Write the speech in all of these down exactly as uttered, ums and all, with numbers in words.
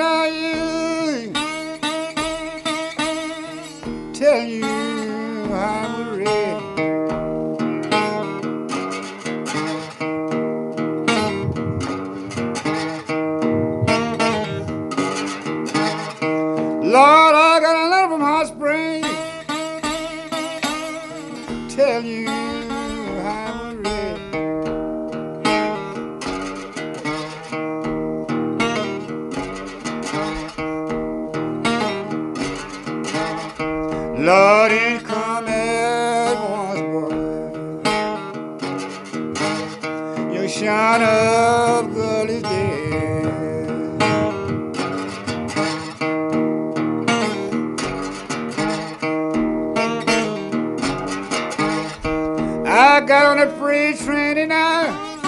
tell you, tell you I'm ready. Lord, I got a letter from Hot Springs, tell you I'm ready. Lord, it come at once, boy. Your shine up girl is dead. I got on a freight train and I,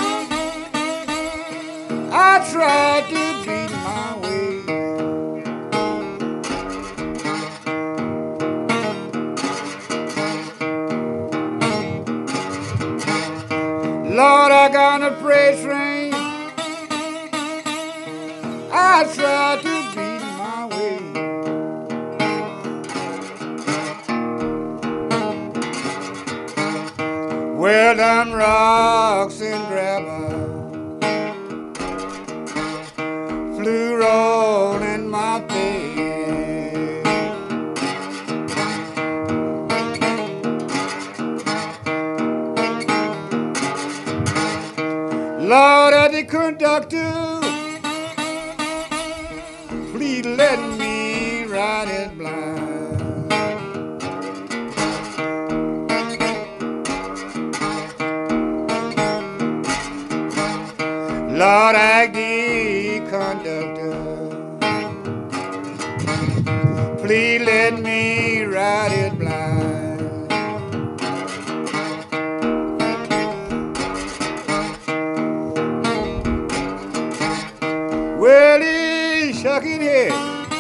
I tried to beat my way. Lord, I got on a freight train, I tried to beat my way. Well done, rocks and gravel flew rolling my face. Lord, at the conductor, please let me ride it blind. Lord, I the conductor, please let me ride it blind. Well, he shook his head,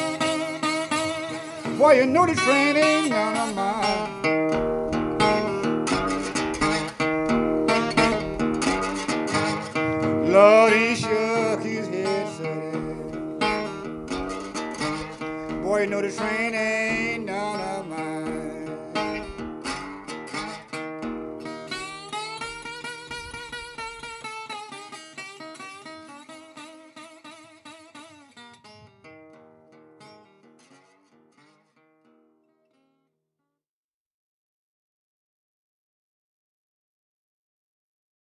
boy, you know the train ain't none of mine. Lord,